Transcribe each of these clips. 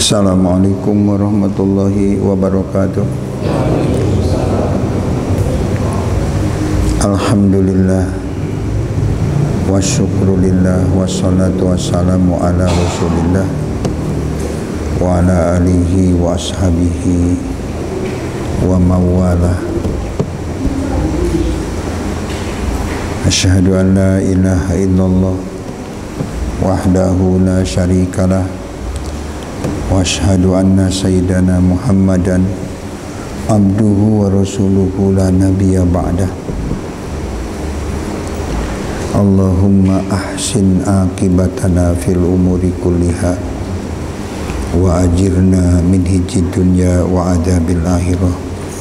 Assalamualaikum warahmatullahi wabarakatuh. Alhamdulillah wa syukrulillah wassalatu wassalamu ala rasulillah wa ala alihi wa ashabihi wa mawalah. Asyhadu an la ilaha illallah wahdahu la syarikalah wa asyhadu anna sayyidana Muhammadan abduhu wa rasuluhu la nabiyya ba'dah. Allahumma ahsin akibatana fil umuri kulliha wa ajirna min hijid dunya wa adabil akhirah.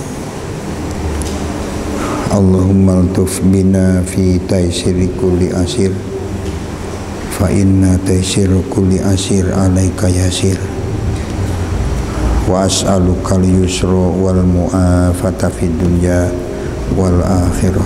Allahumma altuf bina fi taysiri kulli asir fa inna taysiru kulli asir alaika yasir wa as'aluka al-yusra wal mu'afata fid dunya wal akhirah.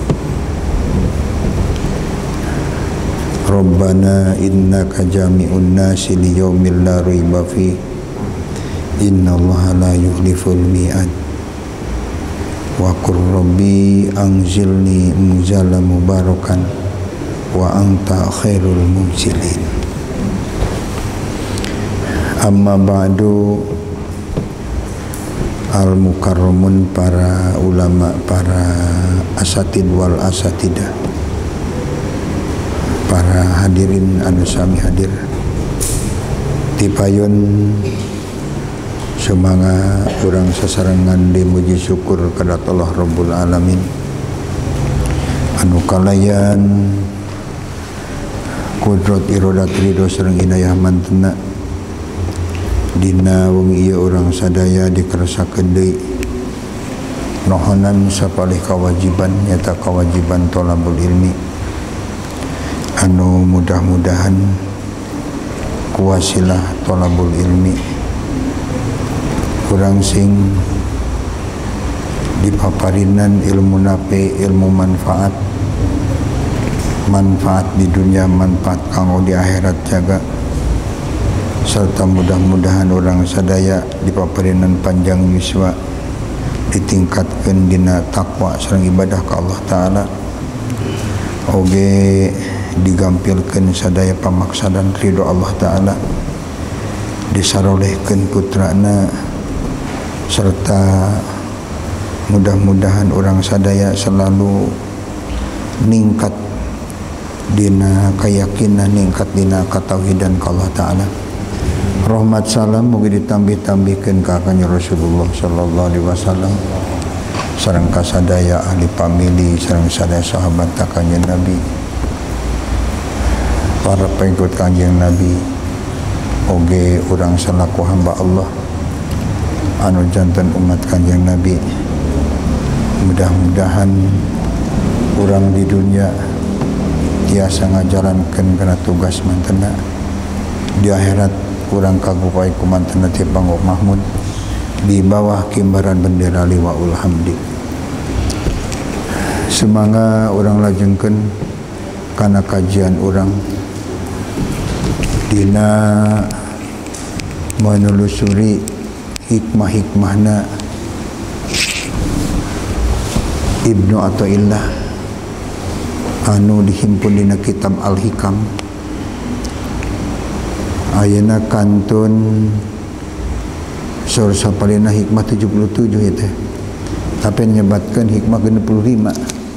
Rabbana innaka jami'un nasi li yaumin la raiba fi innallaha la yukhliful mi'ad wa qur rabbi anzilni munzalan mubarakan wa anta khairul munzilin. Amma ba'du, al-mukarramun, para ulama, para asatid wal asatidah, para hadirin anu sami hadir tipayun semanga urang sasarengan dimuji syukur kepada Allah Rabbul Alamin anu kalayan kudrat iradat ridho sareng inayah mantena dina wengi ieu urang sadaya dikeresakeun deui nohonan sapalih kawajiban nyata kawajiban thalabul ilmi anu mudah-mudahan kuwasilah thalabul ilmi kurang sing dipaparinan ilmu nape ilmu manfaat di dunia, manfaat kanggo di akhirat jaga, serta mudah-mudahan orang sadaya dipaparinan panjang yuswa ditingkatkeun dina takwa sareng ibadah ka Allah Ta'ala oge digampilkeun sadaya pamaksadan ridho Allah Ta'ala disarolehkeun putrana serta mudah-mudahan orang sadaya selalu ningkat dina keyakinan, ningkat dina katauhidan ka Allah Ta'ala. Rahmat salam mugi ditambih-tambihkeun ka kanjeng Rasulullah sallallahu alaihi wasallam sareng ka sadaya ahli pamili sareng sadaya sahabat kanjeng Nabi, para pengikut kanjeng Nabi, oge urang salaku hamba Allah anu janten umat kanjeng Nabi. Mudah-mudahan urang di dunia tiasa ngajalankeun kana tugas mantena, di akhirat urang kagupai ku mantena ti panggo mahmud di bawah kimbaran bendera liwaul hamdi. Semangga urang lajengkeun kana kajian urang dina menelusuri hikmah-hikmahna Ibnu Athaillah anu dihimpun dina kitab Al-Hikam. Ayeuna kantun sur sapalina hikmah 77 itu, tapi nyebatkan hikmah 65.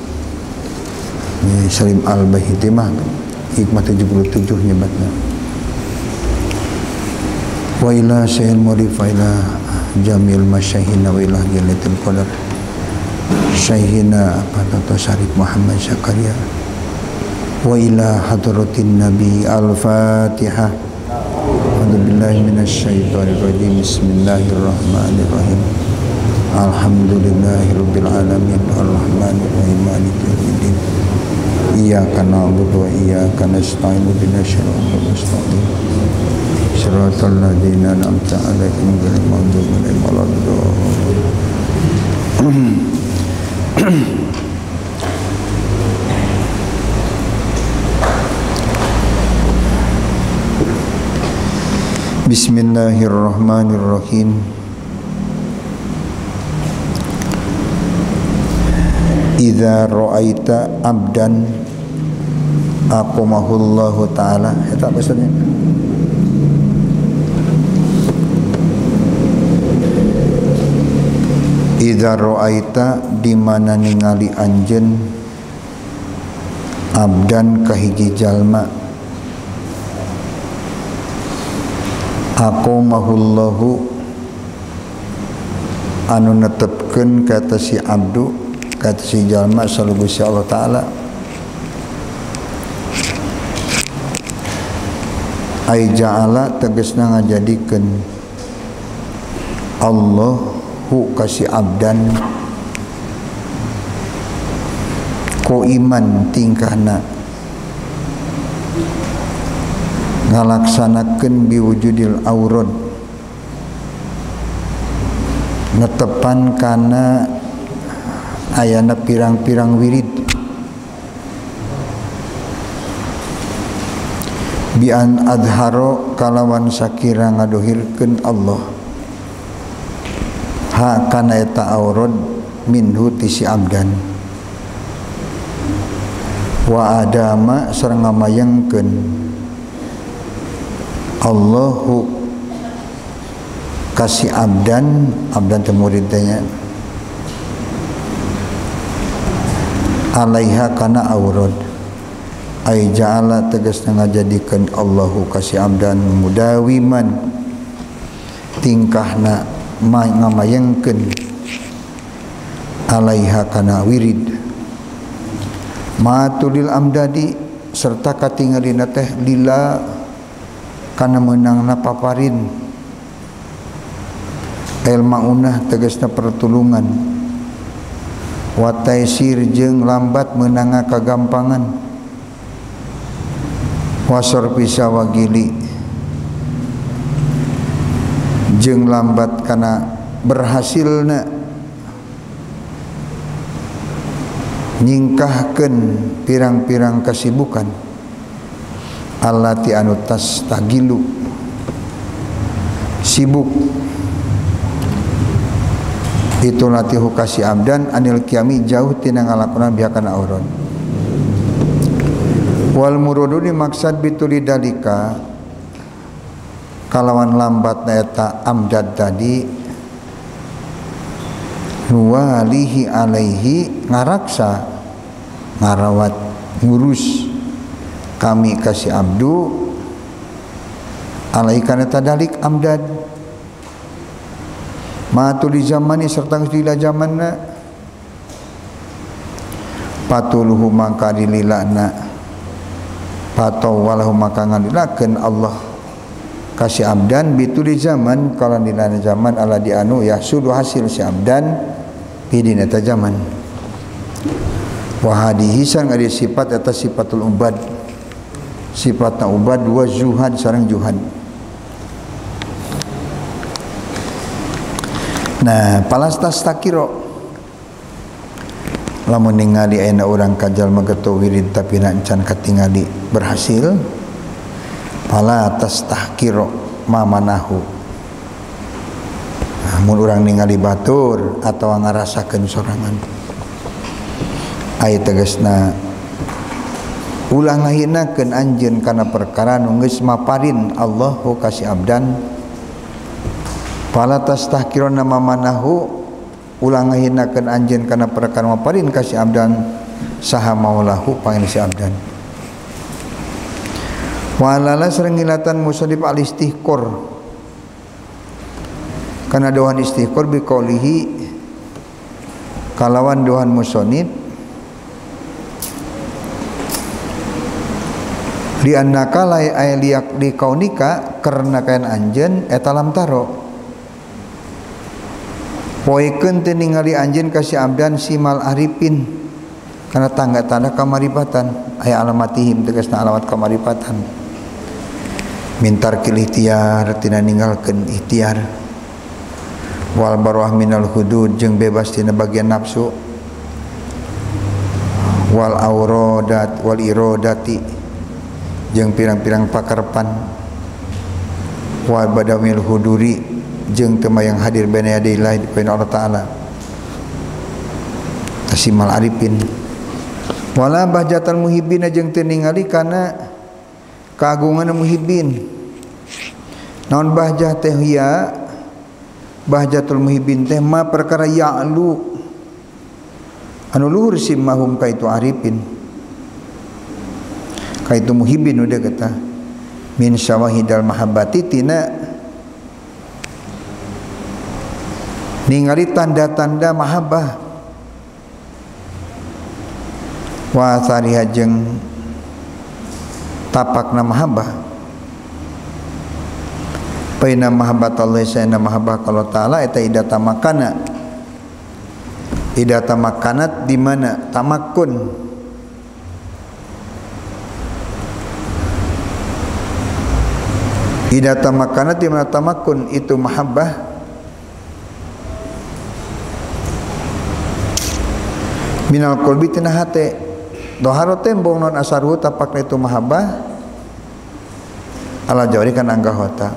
Ini Salim Al-Bahiti mah hikmah 77 nyebatna. Wa ila sayyid murif wa ila jamil masyahina wa ila jalatul qadar syahina Dr. Syarif Muhammad Zakaria wa ila hadratin Nabi. Al-Fatihah. A'udzubillahi minasyaitonir rajim. Bismillahirrahmanirrahim. Alhamdulillahirabbil alamin arrahmanir rahim maliki yaumiddin. Iyyaka na'budu wa iyyaka nasta'in ihdinas siratal mustaqim siratal ladzina an'amta 'alaihim ghairil maghdubi 'alaihim waladdallin. Bismillahirrahmanirrahim. Idza ra'aita abdan aqamahullahu ta'ala. Eta maksudnya. Idza ra'aita di mana ningali anjeun abdan kahiji jalma aqamahullahu anu netepkeun kata si abdu kata si jalma salu Gusti Allah Ta'ala ai ja'ala tegasna ngajadikeun Allahu kasih abdan ko iman tingkahna ngalaksanakeun biwujudil aurad netepan kana ayana pirang-pirang wirid bi an adharo kalawan sakira ngadohirkeun Allah ha kana eta aurad minhu tisi abdan wa adama sareng ngamayangkeun Allahu kasih abdan teh muridnya alaiha kana aurad ai ja'ala tegasna ngajadikeun Allahu kasih abdan mudawiman tingkahna ngamayangkeun alaiha kana wirid matulil amdadi serta katingalina teh lila kana meunangna paparin el maunah tegasna pertulungan wa taisir jeung lambat meunangna kagampangan wasor pisa wagili jeung lambat kana berhasilna nyingkahkeun pirang-pirang kasibukan allati anu tastagilu sibuk itu latihu kasih abdan anil kiami jauh tina ngalakonan biakan auron wal murudu dimaksad bituli dalika kalawan lambatna eta amdad tadi nuwalihi alaihi ngaraksa ngarawat ngurus kami kasih abdu alaihi kana tadalik amdad matuli zamani serta dila zamanna patuluhu maka dililana patawalahu maka ngadilakeun Allah kasih abdan bituli zaman kalau dilana zaman ala dianu ya sudu hasil si abdan pidina ta zaman wa hadihi sang ada sifat atas sifatul ubad sifatna ubad wa zuhad sareng juhad. Nah, palastas takiro lamun ningali ayeuna urang kajal mageto wirid tapi can katingali berhasil pala atas tahkiro mamanahu mun urang ningali batur atau ngarasakeun sorangan aya tegasna ulah ngahinakeun anjeun kana perkara nu geus maparin Allahu kasih abdan fala tastahkiruna mamanahu ulah ngahinakeun anjeun kana perkara maparin kasih abdan saha maulahu panggil si abdan walala sareng ngilatan musannif al istihqar kana dohan istihqar bi qaulihi kalawan dohan musannif di annaka la ayliak di kaunika karena kain anjeun eta lam taro poekeun teu ningali anjeun kasih abdan simal arifin kana tanda-tanda kamaripatan aya alamatihim tegasna alamat kamaripatan mintar kil ikhtiar tina ninggalkeun ikhtiar wal barwah minal hudud jeung bebas tina bagian nafsu wal auradat wal iradati jeung pirang-pirang pakarpan wa badamil huduri jeung teu mayang hadir baina yadillah di depan Allah taala tasimal arifin wala bahjatal muhibbin jeung teu ningali kana keagungan muhibbin. Naon bahjah teh ya bahjatul muhibbin teh ma perkara ya'lu anu luhur simmahum kaitu arifin kaitu muhibbin udah kata min syawahidal mahabbati tina ningali tanda-tanda mahabbah wa sariha jeung tapakna mahabbah paina mahabbat Allah sayna mahabbah kalau taala eta idata makanat di mana tamakkun idata makanat di mana tamakkun itu mahabbah minal qalbi tina hate doharo tembong non asaru tapakna itu mahabbah ala jawari kan anggahota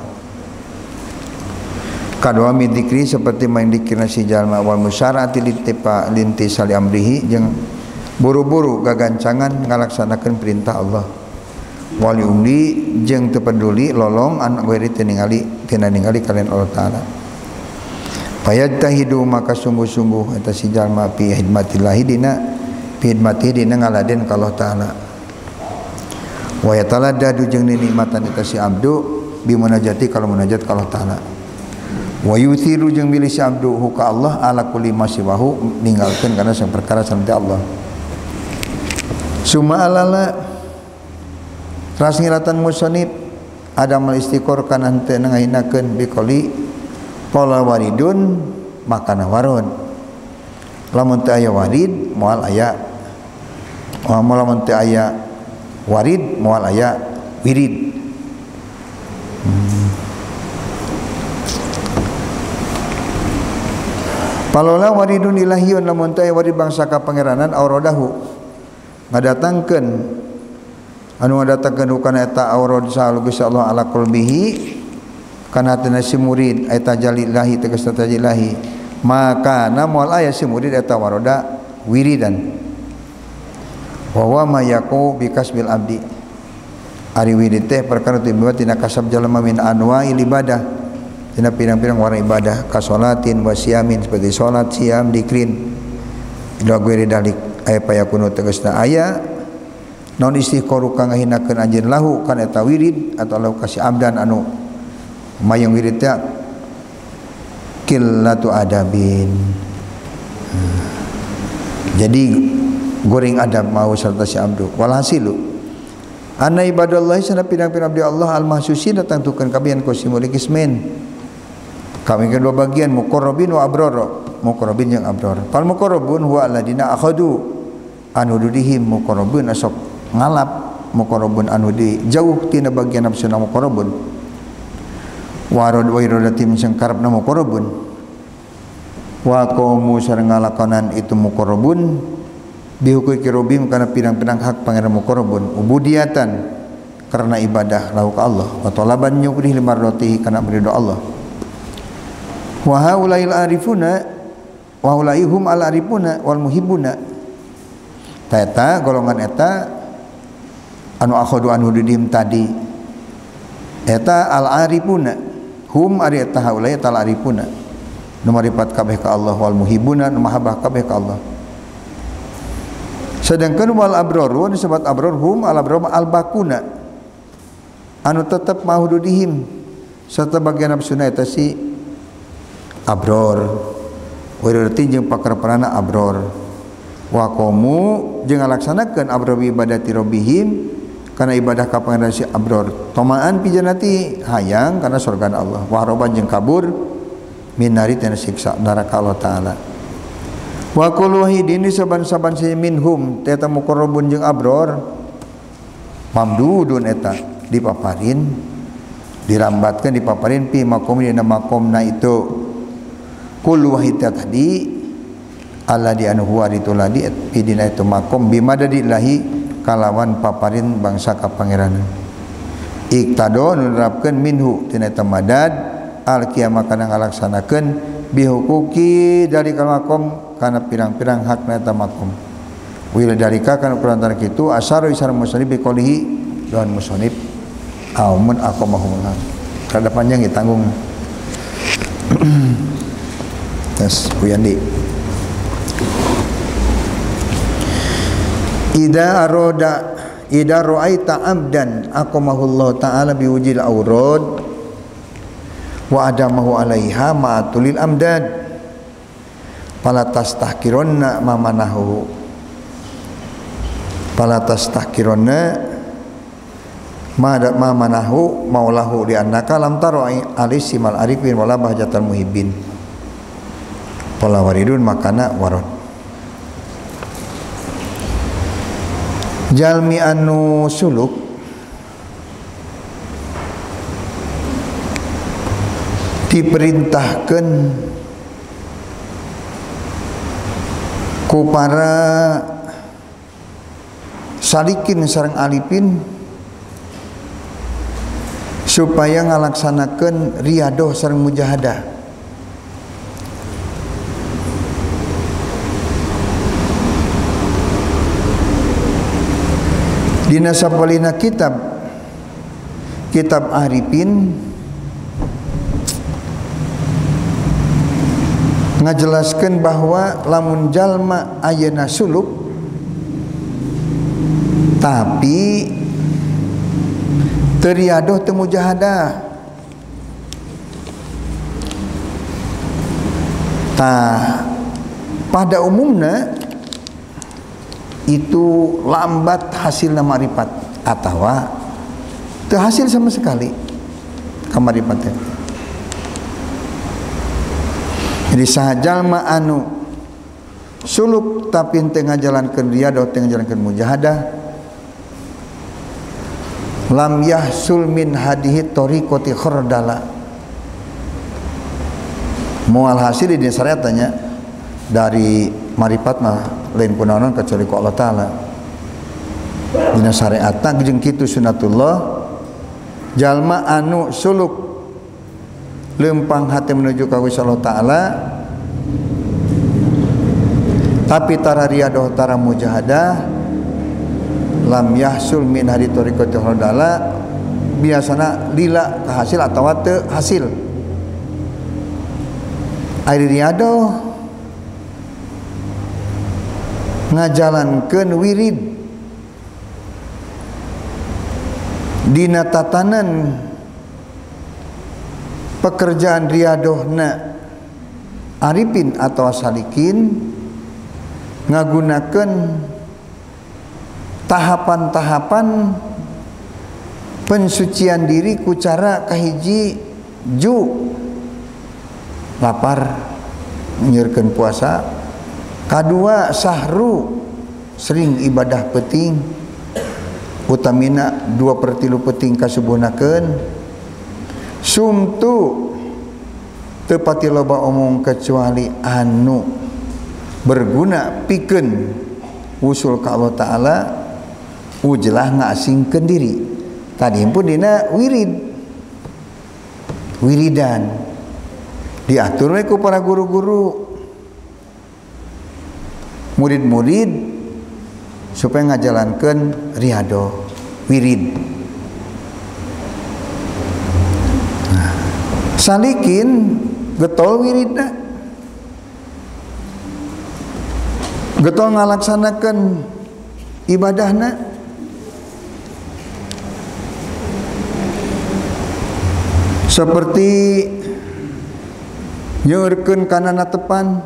kadua midikri seperti main dikirna si jalma wal musyarati linti sali amrihi jeung buru-buru gagancangan ngalaksanakeun perintah Allah wali umli jeung teu peduli lolong anak weri tina ningali kalian Allah taala fayajtahidu maka sungguh-sungguh eta si jalma fi hidmatillahi dina ngaladen ka Allah taala wa yataladdadu jeung nikmatan eta si abdu bi munajati kalau munajat ka Allah taala wa yuthiru jeung milih si abdu ka Allah ala kulli masiwahu ninggalkeun kana sang perkara sante Allah summa alala ras ngiratan musannif ada mal istiqor kana henteu ngahinakeun biqoli qala waridun makana warud lamun teu aya warid moal aya lamun teu aya warid moal aya wirid palola waridun ilahiyun lamun teu warid bangsa ka pangeranan auradahu ngadatangkeun anu ngadatangkeun hukana eta aurad salu Gusti Allah ala qalbihi kana tena si murid eta jalilahi tegas tajilahi maka namal aya si murid eta waroda wiridan wa wa ma yaqu bi kasbil abdi ari wirid teh perkara teu tina kasab jalma min anwa'il ibadah tina pirang-pirang warna ibadah ka salatin wa siyamin seperti salat siam dikrin ila ghairi dalik aya payakunu tegasna aya naon istiqoru kang ngahinakeun anjeun lahu kana eta wirid atau lahu kasih abdan anu mayang wirid teh qillatu adabin jadi goreng adab mau serta si abdu walhasilu anna ibadallah sana pirang-pirang abdi Allah al-mahsusin datang tukeun kabian ku simul kismen kami kedua bagian muqarrabin wa abrar muqarrabin yang abrar fal muqarrabun huwa alladziina akhadu anudihim muqarrabun asok ngalap muqarrabun anudi jauh tina bagian nafsuna muqarrabun warad wa iradatim sing karepna muqarrabun wa qaumu sareng ngalakonan itu muqarrabun bihukuki robim kana pirang-pirang hak pangeran muqarrabun ubudiyatan karena ibadah lahu ka Allah wa talaban yukrih limardatihi kana ridho Allah wa haulail arifuna wa haulaihum al arifuna wal muhibbuna eta golongan eta anu akhadu anu didim tadi eta al arifuna hum ari eta haulai tal arifuna nu maripat kabeh ka Allah wal muhibbuna nu mahabbah kabeh ka Allah sedangkan wal abraru disebut abrar hum al abrar al bakuna anu tetep mahududihim serta bagian nafsuna eta si abror wirati jeung pakarparana abror wa qamu jeung ngalaksanakeun abror ibadati rabbihim kana ibadah ka pangeran si abror tamaan pi jannati hayang kana surga Allah wa roban jeung kabur minari tina siksa neraka Allah taala wa kullu wahidin saban-saban si minhum eta muqarrabun jeung abror mamdudun eta dipaparin dirambatkeun dipaparin pi makom dina makomna itu kullu wahid tadi Allah di anu huwa dituladi pidina itu makom bimadadillahi kalawan paparin bangsa ka pangeranan iktado nerapkeun minhu tina eta madad al qiyamah kana ngalaksanakeun bihuquqi dari makom kana pirang-pirang hakna eta makom wil dalika kana kurantar kitu asaru isar musannif biqolihi dan musannif aumun aqamahumullah kada panjang ya tanggung tes uyandi Ida ra'aita abdan aqamahullah ta'ala biwujil awrad wa adamahu alaiha ma'atulil amdad fala tastahkironna ma manahu ma manahu maulahu li annaka lam tara'i alisimal arifin wala bahjatal muhibbin wala waridun makana warad jalmi anu suluk diperintahkan ku para salikin sareng alipin supaya ngalaksanakeun riyadoh sareng mujahadah. Dina sapalina kitab Arifin ngajelaskeun bahwa lamun jalma ayeuna suluk tapi teu riadoh teu mujahadah pada umumna itu lambat hasilna marifat atawa teu hasil sama sekali kamarifatnya. Jadi sahajalma anu suluk tapi teu ngajalankeun riyadah teu ngajalankeun mujahadah lam yahsul min hadihi tariqati khardala moal hasil di syariatnya dari marifat mah lain kunaon kecuali ku Allah taala dina syariatna jeung kitu sunnatullah jalma anu suluk lempang hati menuju ka Gusti Allah taala tapi tara riyadah tara mujahadah lam yahsul min hadi tariqati khardala biasana lila ka hasil atawa teu hasil ari riyadah ngajalankeun wirid dina tatanan pekerjaan riyadohna arifin atau salikin ngagunakeun tahapan-tahapan pensucian diri ku cara kahiji lapar nyieurkeun puasa, kadua sahru sering ibadah peting utamina 2/3 peting kasubuhnakeun sumtu teu pati loba omong kecuali anu berguna pikeun usul ka Allah taala ujlah ngasingkeun diri tadi pun dina wiridan diatur we ku para guru-guru murid-murid supaya ngajalankeun riyadah wirid. Nah, salikin getol wiridna, getol ngalaksanakeun ibadahna, seperti nyeurkeun kana natepan,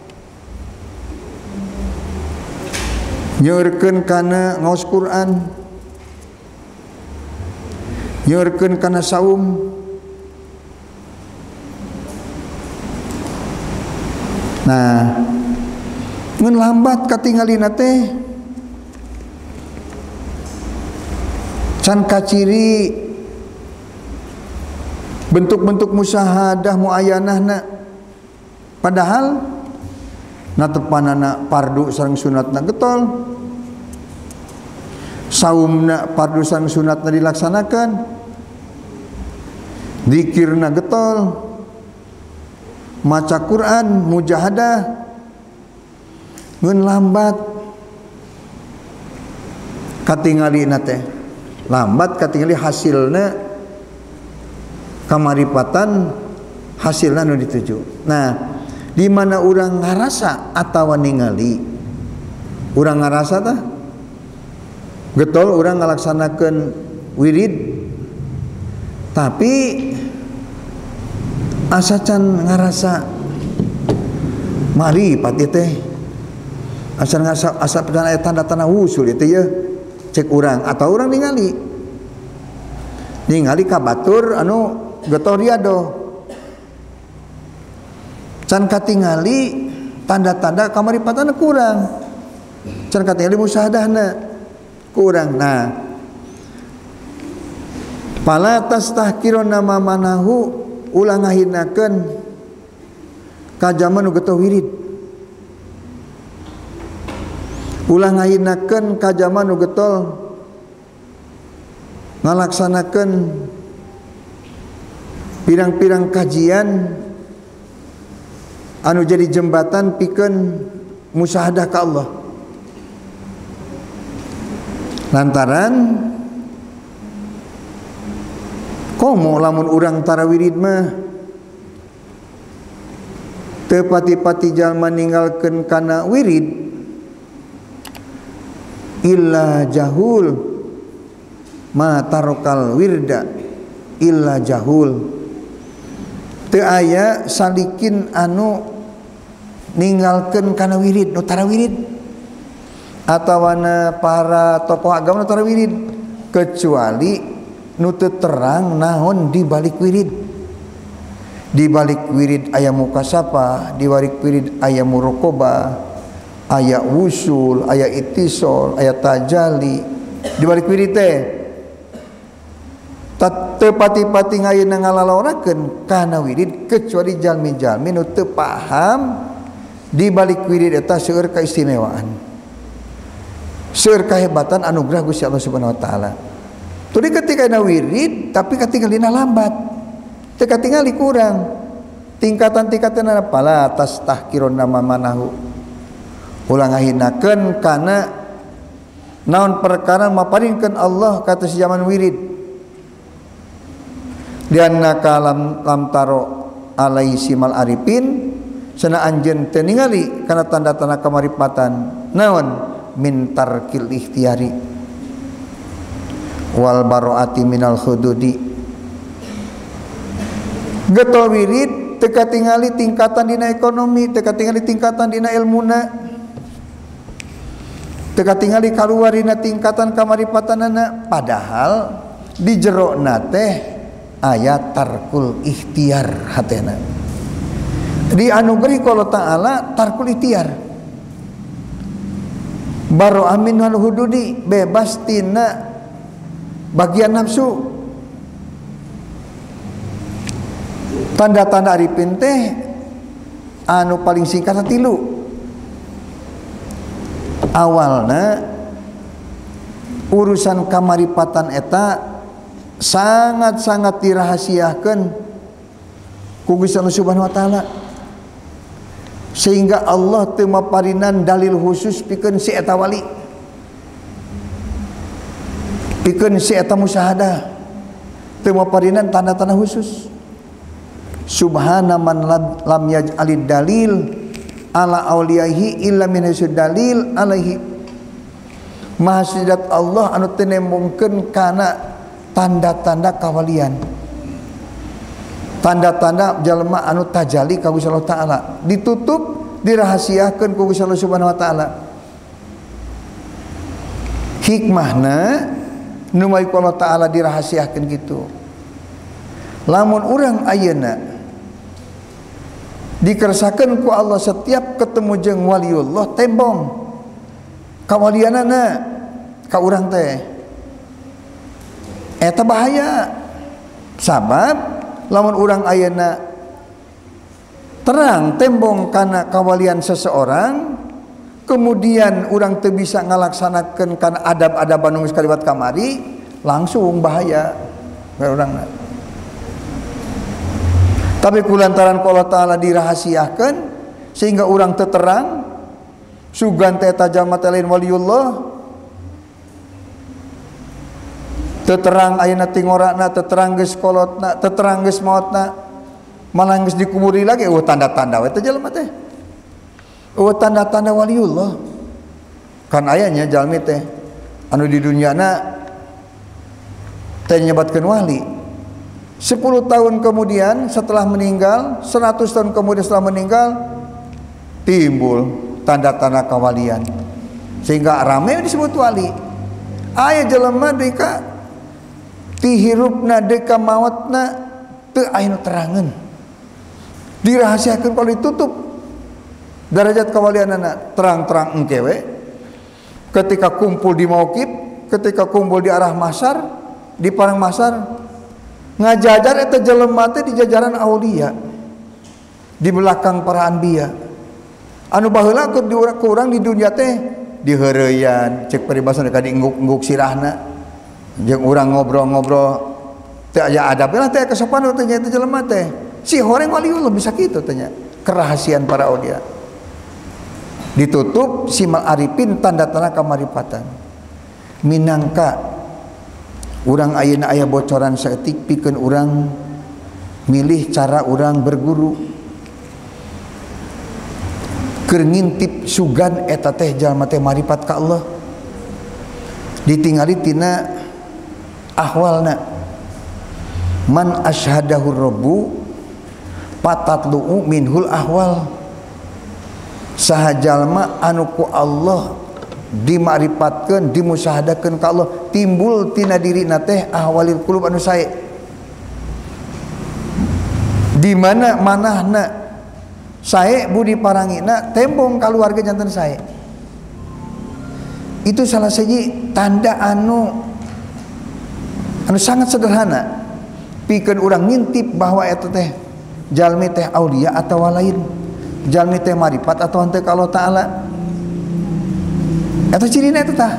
nyeurkeun kana ngaos Quran, nyeurkeun kana saum, nah ngan lambat katinggalina teh can kaciri bentuk-bentuk musyahadah muayyanahna padahal natepanana pardu sareng sunatna getol, saumna pardu sareng sunatna dilaksanakan, zikirna getol, maca Quran, mujahadah, ngeun lambat katingalina teh, lambat katingali hasilna kamaripatan, hasilna nu dituju. Nah, di mana urang ngarasa atawa ningali, urang ngarasa tah getol urang ngalaksanakeun wirid, tapi asa can ngarasa mari pati teh asa ngarasa asa pernah aya tanda-tanda wusul itu ya cek urang atau urang ningali ka batur anu getol riado can katingali tanda-tanda kamaripatana kurang, can katingali musahadahna kurang. Nah, pala tastahkiruna mamanahu ulang ngahinakeun ka jaman nu geteuh wirid, ulang ngahinakeun ka jaman nu getol ngalaksanakeun pirang-pirang kajian anu jadi jembatan pikeun musyahadah ka Allah. Lantaran komo lamun urang tara wirid mah teu pati-pati jalma ninggalkeun kana wirid illa jahul ma tarokal wirda illa jahul, teu aya salikin anu ninggalkeun kana wirid nu tara wirid atawana para tokoh agama nu tara wirid kecuali nu teu terang naon di balik wirid. Di balik wirid aya mukasapa, di balik wirid aya muraqabah, aya wusul, aya ittisal, aya tajalli. Di balik wirid teh teu pati-pati ngayeuna ngalalaurakeun kana wirid kecuali jalmi-jalmi nu teu paham di balik wirid eta seueur kaistimewaan, seueur kahebatan anugerah Gusti Allah Subhanahu wa taala. Tadi ketika na wirid tapi katingalina lambat, teu katingali kurang, tingkatan-tingkatan pala tastahkirun nama manahu ulang ngahinakeun kana naon perkara maparingkeun Allah kata si zaman wirid. Liannaka lam taro alai simal arifin, sana anjeun teu ningali kana tanda-tanda kamaripatan naon min tarkil ikhtiyari wal baroati minal khududi. Getol wirid teu katingali tingkatan dina ekonomi, teu katingali tingkatan dina ilmuna, teu katingali kaluar dina tingkatan kamaripatanana, padahal di jerona teh aya tarkul ikhtiar hatena. Di anugerah Allah Ta'ala tarkul ikhtiar, baro amin wal hududi, bebas tina bagian nafsu. Tanda-tanda arifin teh anu paling singkat tilu. Awalna urusan kamaripatan eta sangat-sangat dirahasiakeun ku Gusti Allah Subhanahu wa taala, sehingga Allah teu maparinan dalil khusus pikeun si eta wali, pikeun si eta musyahadah, teu maparinan tanda-tanda khusus. Subhana man lam yaj'alid dalil ala auliyaihi illa min haitsu dalil alaihi. Maha suciat Allah anu teu nembongkeun kana tanda-tanda kawalian, tanda-tanda jalma anu tajalli ka Gusti Allah Ta'ala, ditutup dirahasiakeun ku Gusti Allah Subhanahu wa taala. Hikmahna nu mai ku Allah Ta'ala dirahasiakeun kitu. Lamun urang ayeuna dikersakeun ku Allah setiap ketemu jeung waliullah tembong kawalianana ka urang teh, eta bahaya. Sabab lamun urang ayeuna terang tembong kana kawalian seseorang, kemudian urang teu bisa ngalaksanakeun kana adab-adab anu geus kaliwat kamari, langsung bahaya ka urangna. Tapi kulantaran Allah Ta'ala dirahasiakan sehingga orang terterang sugan teh tajam mata lain waliullah terterang ayeuna tingorakna terterang geus kolotna terterang geus maotna malah geus dikuburi lagi tanda-tanda we teh jelema teh tanda-tanda waliullah kan ayanya jalmi teh anu di duniana teh nyebatkeun wali 10 tahun kemudian setelah meninggal 100 tahun kemudian setelah meninggal timbul tanda-tanda kawalian sehingga rame disebut wali. Aya jelema deka tihirupna deka mautna teu aya nu terangeun dirahasiakeun kalau ditutup derajat kawalianana terang-terang engke we ketika kumpul di mauqif ketika kumpul di arah masar di parang masar ngajajar eta jelema teh di jajaran aulia di belakang para anbiya anu baheula ku urang di dunia teh diheureuyan cek peribahasa ka diingguk-ingguk sirahna jeung urang ngobrol-ngobrol teu aya adab lah teh kesopanan teh nya teh jelema teh si horeng waliullah bisa kitu teh nya kerahasiaan para aulia ditutup simal arifin tanda-tanda kamaripatan minangka urang ayeuna aya bocoran saeutik pikeun urang milih cara urang berguru keur ngintip sugan eta teh jalma teh marifat ka Allah ditingali tina ahwalna man asyhadahu rabbu patatlu'u minhul ahwal saha jalma anu ku Allah dimakriftatkeun dimusyahadakeun ka Allah timbul tina dirina teh ahwalil qulub anu sae di mana manahna sae budi parangina tembong kaluarga janten sae itu salah siji tanda anu sangat sederhana pikeun urang ngintip bahwa eta teh jalmi teh aulia atawa lain jalmi teh marifat atawa teu ka Allah Ta'ala eta cirina eta tah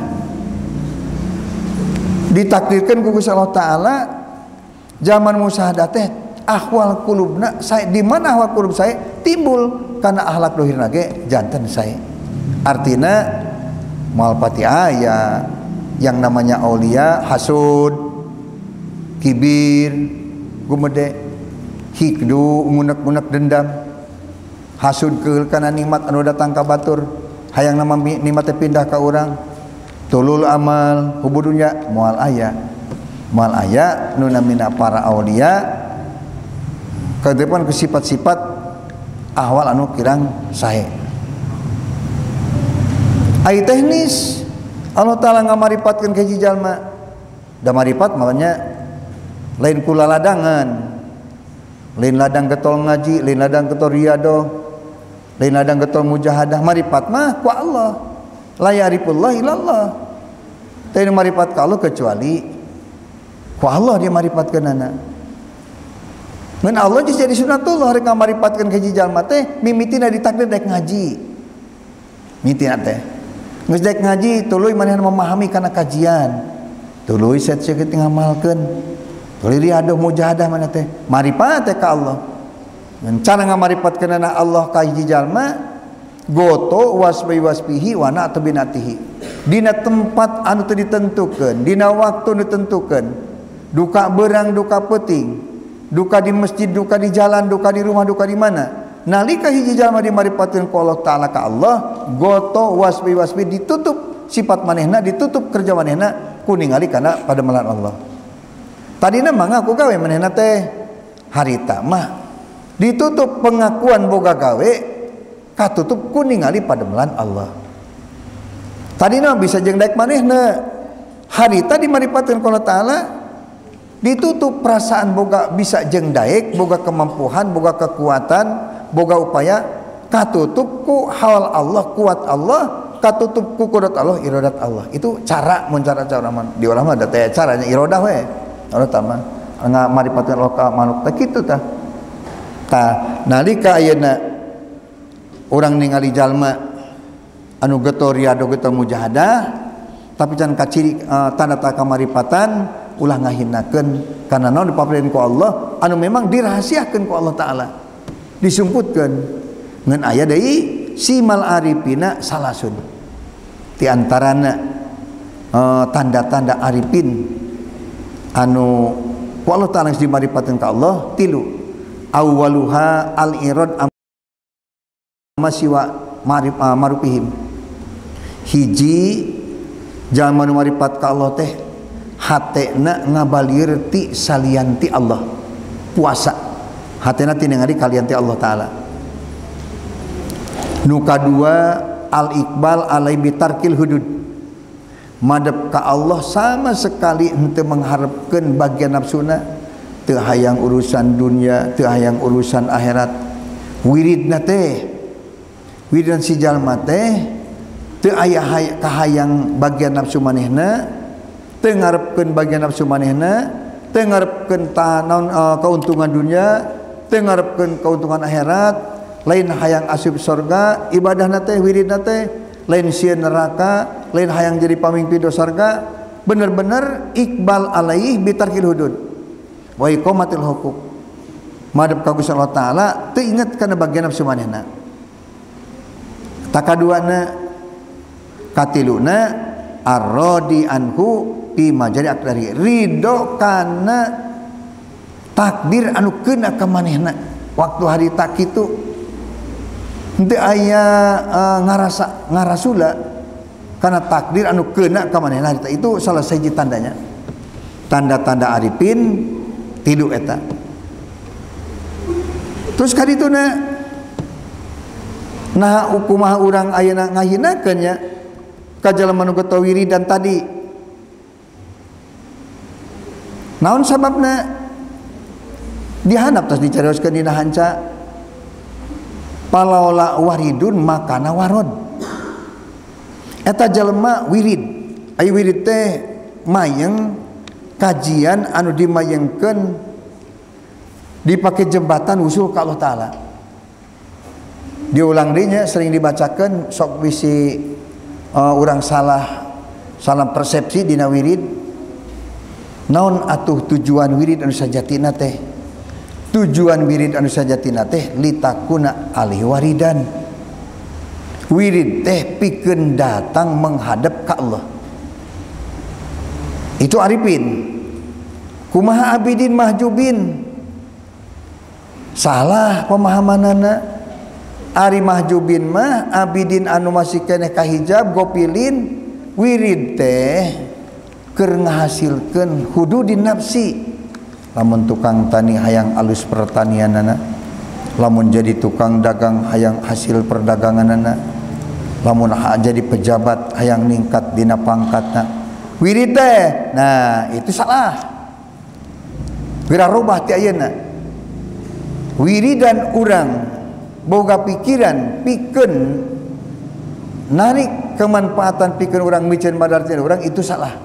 ditakdirkan ku Gusti Allah Ta'ala zaman musyahadah teh ahwal qulubna sae di mana ahwal qulub sae timbul kana akhlak dohirna ge janten sae artina moal pati aya yang namanya aulia hasud kibir gumede hikdu ngunek-ngunek dendam hasud ke kana nikmat anu datang ka batur hayang nama nikmat pindah ka urang tulul amal hubudunya moal aya nu namina para aulia kadepan ke sifat-sifat ahwal anu kirang sae ai teknis Allah Ta'ala ngamaripatkeun ka hiji jalma da marifat makanya lain kula ladangan lain ladang getol ngaji lain ladang getol riyadhah lain ladang getol mujahadah marifat mah ku Allah la yarifullah illallah teu marifat ka Allah kecuali ku Allah dia maripatkeunana ngan Allah geus jadi sunatullah rek ngamaripatkeun ka hiji jalma teh mimitina ditakdir daek ngaji mimitina teh geus daek ngaji tuluy manehna memahami kana kajian tuluy set ceuk ngamalkeun tuluy riyadhah mujahadah maneh teh marifat teh ka Allah ngan cara ngamaripatkeunana Allah ka hiji jalma goto wasbihi wa na tabinatihi dina tempat anu teu ditentukeun dina waktu nu ditentukeun duka beurang duka peuting duka di masjid duka di jalan duka di rumah duka di mana nalika hiji jalma dimaripatkeun ku Allah Ta'ala ka Allah goto wasbi ditutup sifat manehna ditutup kerja manehna ku ningali kana pademelan Allah tadina mah ngaku gawe manehna teh harita mah ditutup pengakuan boga gawe katutup ku ningali pademelan Allah tadina bisa jeung daek manehna harita dimaripatkeun ku Allah Ta'ala ditutup perasaan boga bisa jeung daek boga kemampuan boga kekuatan boga upaya katutup ku hal Allah kuat Allah katutup ku qudrat Allah iradat Allah itu cara mun cara di ulama da teh caranya iradah we Allah tama ngamaripatkeun Allah ka manuk teh kitu tah nalika ayeuna urang ningali jalma anu getol riyadhah getol mujahadah tapi can kaciri tanda-tanda kamaripatan ulah ngahinakeun karena naon dipapareun ku Allah anu memang dirahasiakeun ku Allah taala disumputkeun ngan aya deui simal arifina salasun ti antarana tanda-tanda arifin anu ku Allah taala geus dimaripateun ka Allah tilu awwaluha al-irad masiwa marupihim hiji jalma nu maripat ka Allah teh hatena ngabalir ti salianti Allah puasa hatena ti ningali kalian ti Allah taala nu kadua al iqbal alai bitarkil hudud madep ka Allah sama sekali henteu mengharapkeun bagian nafsuna teu hayang urusan dunia teu hayang urusan akhirat wiridna teh wiridan si jalma teh teu aya kahayang bagian nafsu manehna teu ngarepkeun bagian nafsu manehna teu ngarepkeun keuntungan dunia teu ngarepkeun keuntungan akhirat lain hayang asup surga ibadahna teh wiridna teh lain sieun neraka lain hayang jadi pamingpi do surga bener-bener iqbal alaih bitarkil hudud wa iqamatil huquq madep ka Gusti Allah taala teu inget kana bagian nafsu manehna takaduana katiluna arrodi anhu fi majari akdari ridho kana takdir anu keuna ka manehna waktu hari tak kitu henteu aya ngarasula kana takdir anu keuna ka manehna itu salah sahiji tandanya tanda-tanda arifin tilu eta terus kadituna nah kumaha urang ayeuna ngahinakeun nya ka jalma nu getoh wiridan tadi naon sababna dihandap tos dicarioskeun dina hanca palaula waridun makana warod eta jalma wirid aya wirid teh mayeng kajian anu dimayengkeun dipake jembatan usul ka Allah taala diulang deui nya sering dibacakeun sok bisi urang salah persepsi dina wirid naon atuh tujuan wirid anu sajatina teh tujuan wirid anu sajatina teh litakuna alih waridan wirid teh pikeun datang menghadap ka Allah itu arifin kumaha abidin mahjubin salah pemahamanana ari mahjubin mah abidin anu masih keneh kahijab gopilin wirid teh keur ngahasilkeun hududin nafsi lamun tukang tani hayang alus pertanianana lamun jadi tukang dagang hayang hasil perdaganganana lamun jadi pejabat hayang ningkat dina pangkatna wirid teh nah itu salah geura robah ti ayeuna wiridan urang boga pikiran pikeun narik kemanfaatan pikeun urang micen madartina urang itu salah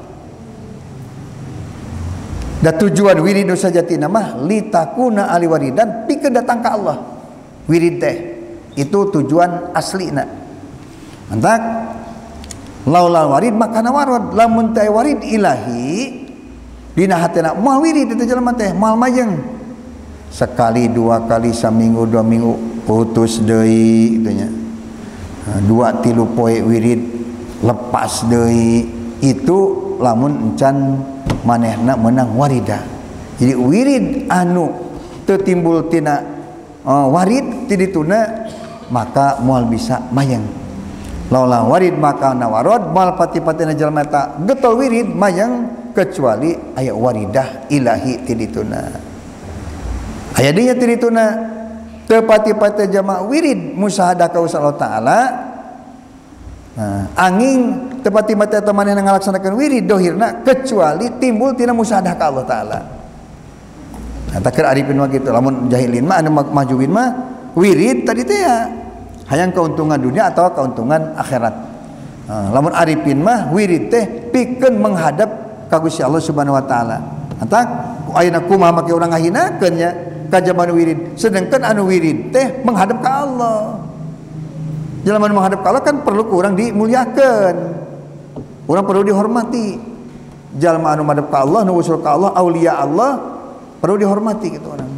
da tujuan wirid nu sajatina mah litakuna ali waridan pikeun datang ka Allah wirid teh itu tujuan aslina mantak laula warid makana warad lamun teh warid ilahi dina hatena moal wirid itu jelema teh moal mayeng sekali dua kali saminggu dua minggu putus deui kitu nya 2-3 poe wirid lepas deui itu lamun encan manehna menang warida jadi wirid anu teu timbul tina warid ti dituna maka moal bisa mayeng laula warid maka nawarod moal pati-patina jalma eta getol wirid mayeng kecuali aya waridah ilahi ti dituna aya dinya ti dituna tepati-pati jamaah wirid musahadah ka Allah taala angin tepati-pati eta manehna ngalaksanakeun wirid dohirna kecuali timbul tina musahadah ka Allah taala eta keur arifin mah kitu lamun jahilin mah anu mahjubin mah wirid tadi teh hayang keuntungan dunia atau keuntungan akhirat lamun arifin mah wirid teh pikeun menghadap ka Gusti Allah Subhanahu wa taala antak ayeuna kumaha make urang ngahinakeun nya kajaman wirid sedangkan anu wirid teh menghadap ke Allah jalan menghadap ke Allah kan perlu kurang dimuliakan orang perlu dihormati jalma anu madep ka Allah, nu usul ka Allah, aulia Allah perlu dihormati gitu orang.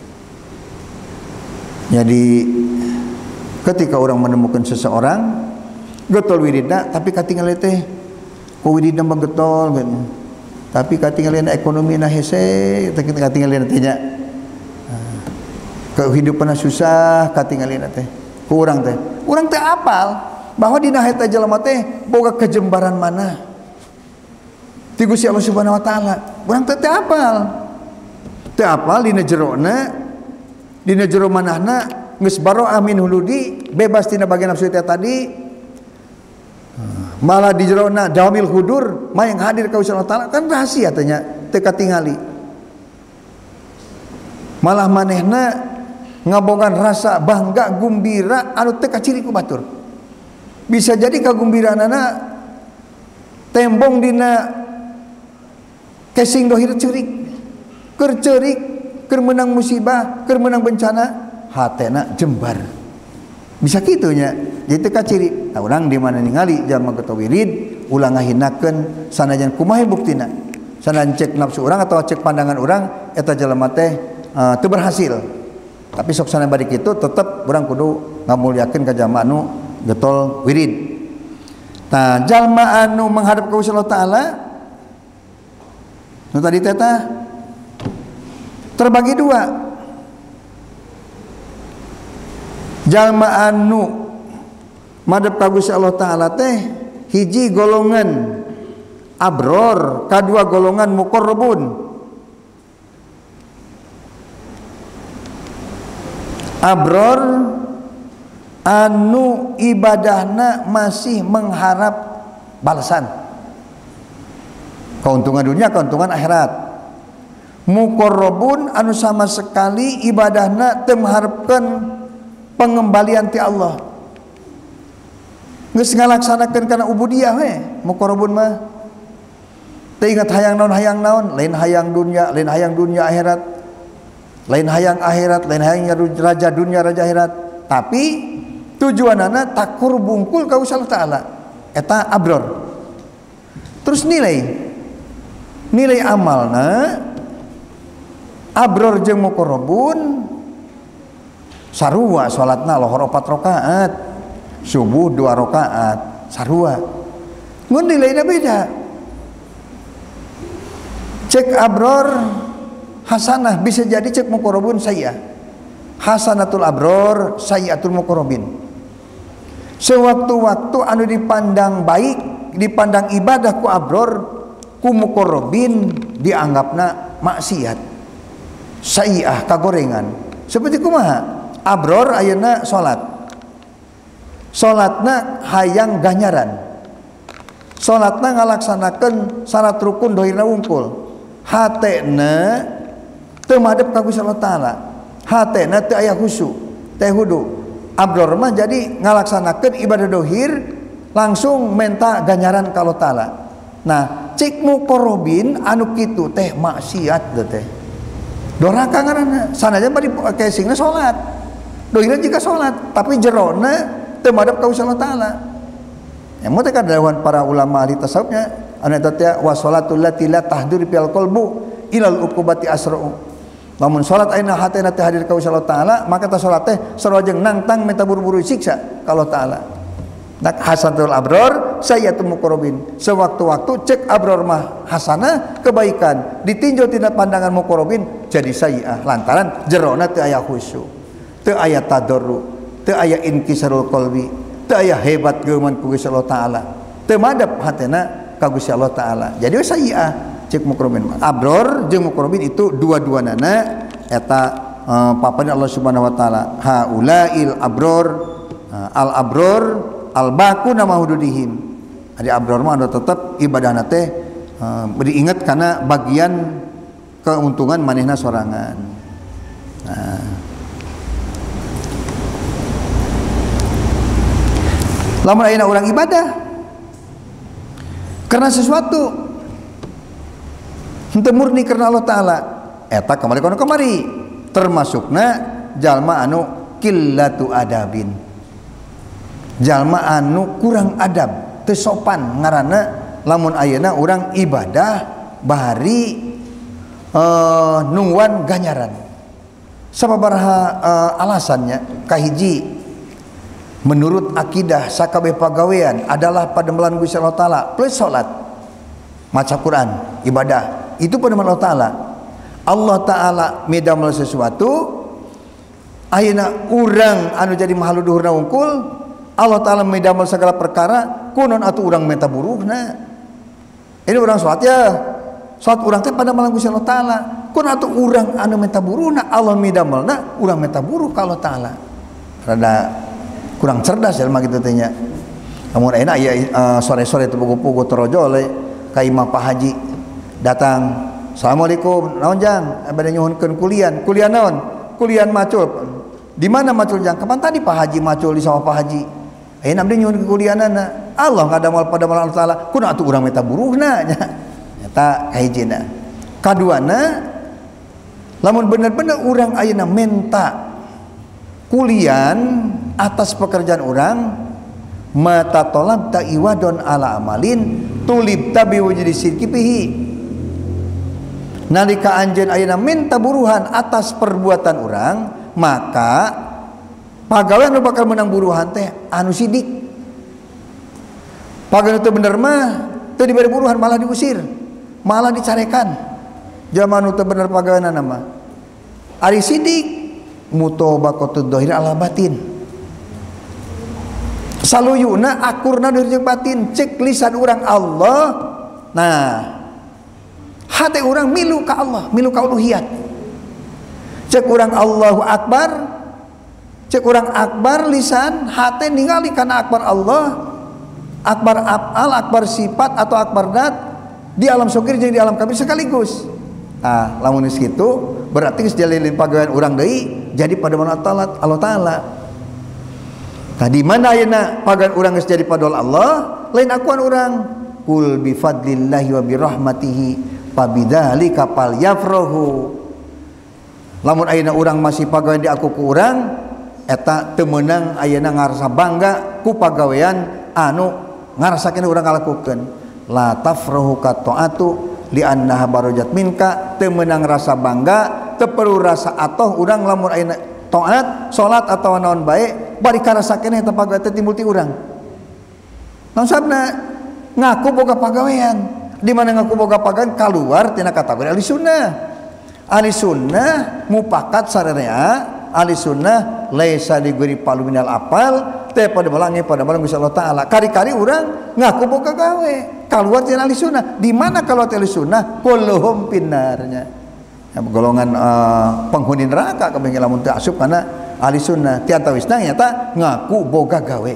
Jadi ketika orang menemukan seseorang getol wiridna tapi katinggal teh ku wiridna mah getol gitu. Tapi katinggalin ekonomi na hese, katinggalin teh nya. Kehidupan susah katinggalin teh. Kurang teh. Urang teh apal bahwa dina eta jelema teh boga kejembaran mana. Ti Gusti Allah Subhanahu wa taala. Urang teh apal. Teu apal dina jerona, dina jero manahna geus baro amin huludi, bebas tina bagian nafsu tadi. Malah di jerona dawamil hudur, mah yang hadir ka Gusti Allah taala kan rahasia teh nya, teu katingali. Malah manehna ngabogan rasa bangga gumbira anu teu kaciri ku batur. Bisa jadi kagumbiraanana tembong dina casing dohir ceurik. Keur ceurik, keur meunang musibah, keur meunang bencana, hatena jembar. Bisa kitu nya. Jadi teu kaciri. Nah, urang di mana ningali jalma getol wirid ulah ngahinakeun sanajan kumaha buktina. Sanajan cek nafsu urang atau cek pandangan urang eta jalma teh teu berhasil. Tapi sok sana bari kitu tetep urang kudu ngamulyakeun ka jalma anu getol wirid. Nah, jalma anu menghadap ka Gusti Allah taala nu tadi teh terbagi dua. Jalma anu madhep ka Gusti Allah taala teh hiji golongan abror, kadua golongan muqarrabun. Abror anu ibadahna masih mengharap balasan, keuntungan dunia, keuntungan akhirat. Muqarrabun anu sama sekali ibadahna teu mengharapkeun pengembalian ti Allah. Geus ngalaksanakeun kana ubudiyah we, muqarrabun mah teu ingat hayang naon, lain hayang dunia akhirat, lain hayang akhirat, lain hayang raja dunia raja akhirat, tapi tujuanana takur bungkul ka Gusti Allah taala. Eta abror. Terus nilai amalna abror jeung muqarrabun sarua salatna lohor 4 rakaat, subuh 2 rakaat, sarua. Mun nilaina beda. Cek abror hasanah bisa jadi cek muqarrabun sayyi'ah. Hasanatul abror sayyi'atul muqarrabin. Sewaktu-waktu anu dipandang baik, dipandang ibadah ku abror, ku muqarrabin dianggapna maksiat. Sayyi'ah kagorengan. Seperti kumaha? Abror ayeuna salat. Salatna hayang ganjaran. Salatna ngalaksanakeun salat rukun dohirna wungkul. Hatena teu madhep ka Gusti Allah taala. Hatena teu aya khusyuk, teh hudu. Abror mah jadi ngalaksanakeun ibadah dohir langsung menta ganjaran ka Allah taala. Nah, cik muqarrabin anu kitu teh maksiat teh. Doraka ngaranna, sanajan bari casingna salat. Dohirna jika salat, tapi jerona teu madhep ka Gusti Allah taala. Emang teh kadawan para ulama ahli tasawufnya anu eta teh wa sholatul lati la tahdur fil qalbu ilal uqubati asra'u. Lamun salat ayeuna hatena teh hadir ka Gusti Allah taala, maka ta salat teh sarua jeung nangtang menta buru-buru siksa ka Allah taala. Nak hasanatul abror sayyatul muqarrabin. Sewaktu-waktu cek abror mah hasanah kebaikan, ditinjau tina pandangan muqarrabin jadi sayyi'ah lantaran jerona teu aya khusyuk, teu aya tadarru, teu aya inkisarul qalbi, teu aya hebat geuman ku Gusti Allah taala, teu madhep hatena ka Gusti Allah taala. Jadi sayyi'ah cek muqarrabin. Abror jeung muqarrabin itu dua-duanana eta papan Allah Subhanahu wa taala. Haulail abror, al abror al-baku nama hududihim. Adi abror mah anu tetep ibadahna teh diinget karena bagian keuntungan manehna sorangan. Nah. Lamun ayeuna urang ibadah karena sesuatu henteu murni karena Allah taala, eta kamari kono kamari termasukna jalma anu qillatu adabin. Jalma anu kurang adab, teu sopan ngaranna lamun ayeuna urang ibadah bari nungguan ganjaran. Sababaraha alasannya? Kahiji, menurut akidah sakabeh pagawean adalah pademelan Gusti Allah Taala plus salat, maca Quran, ibadah. Itu pademelan Allah Taala. Allah Taala midamel sesuatu, ayeuna urang anu jadi makhluk duhurna wungkul, Allah Taala midamel segala perkara, kunon atuh urang minta buruhna. Ini urang salat ya. Salat urang teh pada malam Gusti Allah Taala. Kunon atuh urang anu minta buruhna, Allah midamelna urang minta buruh ka Allah Taala. Rada kurang cerdas jelema kitu teh nya. Lamun ayeuna aya sore-sore teh pugu-pugu torojo le ka Imam Pak Haji datang. Assalamualaikum, naon jang? Bade nyuhunkeun kulian. Kulian naon? Kulian macul. Di mana macul jang? Kapan tadi Pak Haji macul di sama Pak Haji? Ayeuna abdi nyuhun ke kulianana. Allah ngadamal pada Allah Taala. Kunaon atuh urang minta buruhna nya. Eta kahijina. Kaduana, lamun bener-bener urang ayeuna minta kulian atas pekerjaan orang, mata tolab ta iwadon ala amalin tulib tabi wujudi sirki pihi. Nalika anjeun ayeuna minta buruhan atas perbuatan orang, maka pagawean nu bakal menang buruhan teh anu sidik. Pagawean teu bener mah teu diberi buruhan, malah diusir, malah dicarekan. Zaman nu teu bener pagaweanna mah ari sidik mutobaqatud dhahir ala batin. Saluyuna akurna dari jeung batin, cek lisan urang Allah. Nah, hati orang milu ka Allah, milu ka uluhiyat. Cek urang Allahu Akbar, cek urang akbar lisan, hati ningali kana akbar Allah, akbar af'al, akbar sifat atau akbar dat di alam sogir jeung di alam kabir sekaligus. Nah, lamun geus kitu berarti geus jalilin pagawean urang deui jadi pada mana Allah Taala. Tadi mana ayeuna pagawean urang geus jadi padol Allah, lain akuan urang. Qul bi fadlillahi wa bi rahmatihi fabidzalika falyafrahu. Lamun ayeuna urang masih pagawean di aku ku urang, eta teu meunang ayeuna ngarasa bangga ku pagawean anu ngarasakeun urang ngalakukeun. La tafrahu ka taatu li annaha barajat minka, teu meunang rasa bangga, teu perlu rasa atoh urang lamun ayeuna taat, salat atawa naon bae bari karasakeun eta pagawean teh timbul ti urang. Naon sabna ngaku boga pagawean. Di mana ngaku boga pagawean kaluar tina kategori ahli sunnah. Ahli sunnah mupakat sararea, ahli sunnah laisa diguri palu minal apal teh pada balangi pada balang Gusti Allah Taala. Kari-kari urang ngaku boga gawe kaluar tina ahli sunnah. Di mana kaluar ahli sunnah kulluhum pinnarnya. Golongan penghuni neraka kabeh lamun teu asup kana ahli sunnah. Ti antawisna nyata ngaku boga gawe.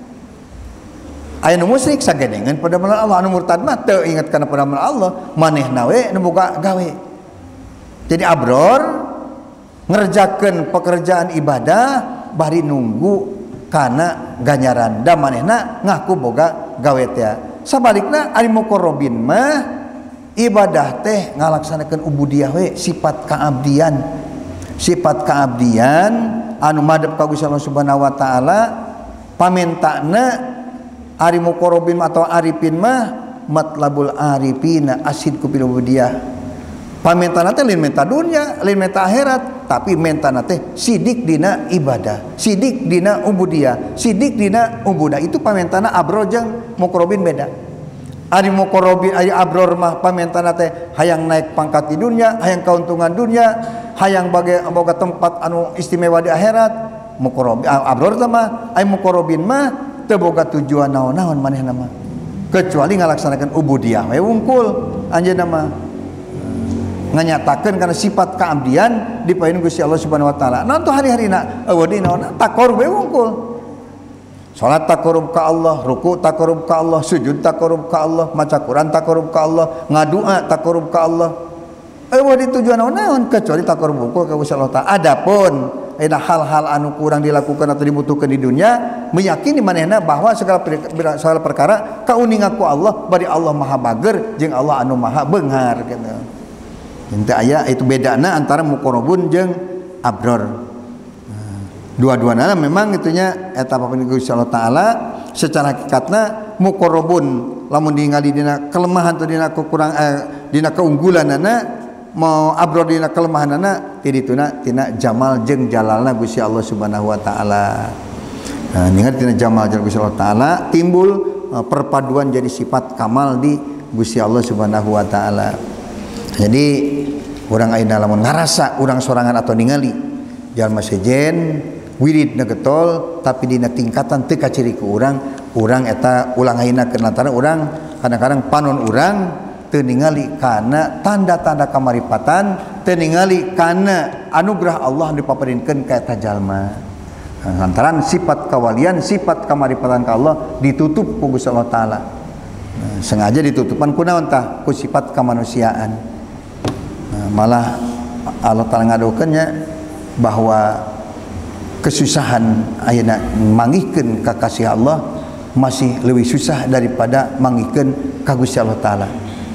Aya nu musyrik sagedengan pada malam Allah, anu murtad mah teu ingat kana pada malam Allah, manehna we nu boga gawe. Jadi abror ngerjakeun pekerjaan ibadah bari nunggu kana ganjaran, da manehna ngaku boga gawe teh. Sabalikna ari muqarrabin mah ibadah teh ngalaksanakeun ubudiyah we, sifat kaabdian. Sifat kaabdian anu madhep ka Gusti Allah Subhanahu wa taala, pamentana ari muqarrabin atau arifin mah matlabul arifina asidku bil ubudiyah. Pamentana teh lain menta dunya, lain menta akhirat, tapi mentana teh sidik dina ibadah, sidik dina ubudiyah, sidik dina ubudah. Itu pamentana abror jeung muqarrabin beda. Ari muqarrabin ari abror mah pamentana teh hayang naik pangkat di dunya, hayang kauntungan dunya, hayang boga tempat anu istimewa di akhirat. Muqarrabin abror teh mah, ai muqarrabin mah teu boga tujuan naon-naon manehna mah kecuali ngalaksanakeun ubudiyah we wungkul anjeunna mah nganyatakeun kana sifat kaabdian dipaeun Gusti Allah Subhanahu wa taala. Naon tuh hari-harina eueuh di naon taqarrub we wungkul. Salat taqarrub ka Allah, ruku taqarrub ka Allah, sujud taqarrub ka Allah, maca Quran taqarrub ka Allah, ngadua taqarrub ka Allah. Eueuh di tujuan naon-naon kecuali taqarrub wungkul ka Gusti Allah taala. Adapun ada hal-hal anu kurang dilakukan atau dibutuhkan di dunia, meyakini manehna bahwa segala perkara kauning aku Allah, bari Allah maha bager jeung Allah anu maha beunghar gitu. Inti aya itu bedana antara muqarrabun jeung abror. Dua-duana memang itunya eta papan Gusti Allah taala secara hakikatna muqarrabun lamun ningali dina kelemahan atau dina kekurang dina keunggulanana mau abro dina kelemahanana ti dituna tina jamal jeung jalalna Gusti Allah Subhanahu wa taala. Nah, ningali tina jamal jeung Gusti Allah taala timbul perpaduan jadi sifat kamal di Gusti Allah Subhanahu wa taala. Jadi urang ayeuna lamun ngarasa urang sorangan atau ningali jalma sejen wiridna getol tapi dina tingkatan teu kaciri ku urang eta ulang ayeuna keur lantaran urang kadang-kadang panon urang teu ningali kana tanda-tanda kamaripatan, teu ningali kana anugerah Allah anu dipaparinkeun ka eta jalma. Lantaran sifat kawalian, sifat kamaripatan ka Allah ditutup ku Gusti Allah taala. Sengaja ditutupan ku naon tah? Ku sifat kamanusiaan. Malah Allah taala ngadokeunnya bahwa kesusahan ayeuna manggihkeun ka kasih Allah masih lebih susah daripada manggihkeun ka Gusti Allah taala.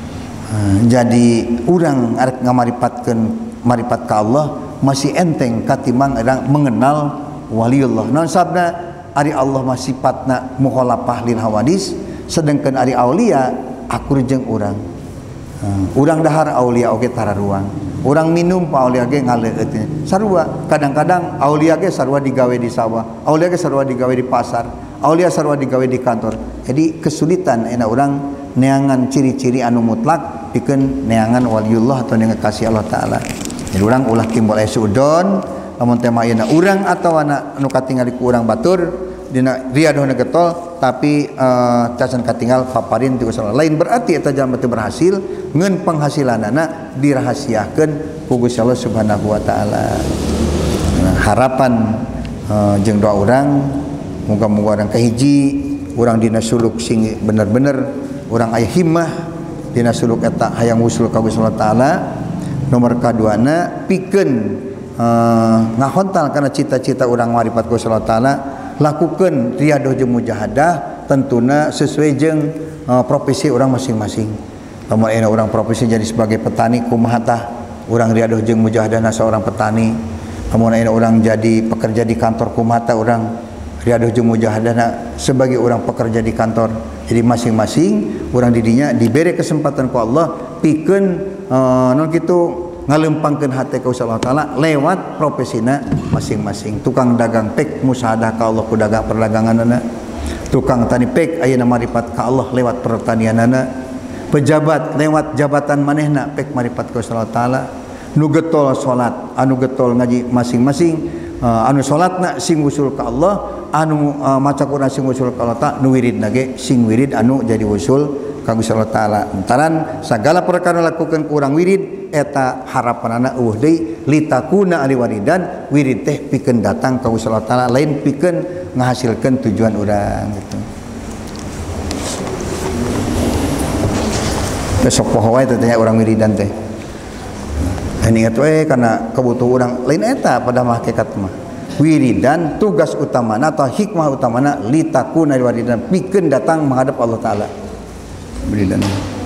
Jadi urang arek ngamaripatkeun maripat ka Allah masih enteng katimbang urang mengenal waliullah. Naon sabda ari Allah mah sifatna mukhalafah lil hawadis sedangkan ari aulia akur jeung urang. Urang dahar aulia oge tararuang. Urang minum pa aulia ge ngaleut. Sarua kadang-kadang aulia ge sarua digawe di sawah, aulia ge sarua digawe di pasar, aulia sarua digawe di kantor. Jadi kesulitan ena urang neangan ciri-ciri anu mutlak pikeun neangan waliullah atau neangan kasih Allah taala. Jadi urang ulah timbul suudon lamun teh ayeuna urang atawana anu katingali ku urang batur dina riadohna getol tapi cacan katinggal paparin ti Gusti Allah. Lain berarti eta jalma teu berhasil ngeun penghasilanana dirahasiakeun ku Gusti Allah Subhanahu wa taala. Harapan jeung doa urang muga-muga urang kahiji urang dina suluk sing bener-bener urang aya himmah dina suluk eta hayang usul ka Gusti Allah taala. Nomor kaduana pikeun ngahontal kana cita-cita urang maripat Gusti Allah taala, lakukeun riadoh jeung mujahadah tentuna sesuai jeung profesi urang masing-masing. Lamun aya urang profesi jadi sebagai petani kumaha tah urang riadoh jeung mujahadahna seorang petani. Lamun aya urang jadi pekerja di kantor kumaha tah urang riadoh jeung mujahadahna sebagai urang pekerja di kantor. Jadi masing-masing urang didinya diberi kesempatan ku Allah pikeun non kitu ngalempangkeun hate ka Allah taala lewat profesina masing-masing. Tukang dagang pek musahadah ka Allah ku dagang perdaganganna, tukang tani pek ayeuna maripat ka Allah lewat pertanianana, pejabat lewat jabatan manehna pek maripat ka Allah taala, nu getol salat anu getol ngaji masing-masing, anu salatna sing usul ka Allah, anu maca Quran sing usul ka Allah taala, nu wiridna ge sing wirid anu jadi usul ka Gusti Allah taala. Lantaran sagala perkara lakukeun ku urang wirid eta harapanana eueuh deui litakuna ali waridan, wirid teh pikeun datang ka Gusti Allah taala lain pikeun ngahasilkeun tujuan urang gitu. Besok poho wae teh urang wiridan teh. Ingat we kana kebutuhan urang lain eta pada hakikat mah. Wiridan tugas utamana atau hikmah utamana litakuna ali waridan pikeun datang menghadap Allah taala. Wiridan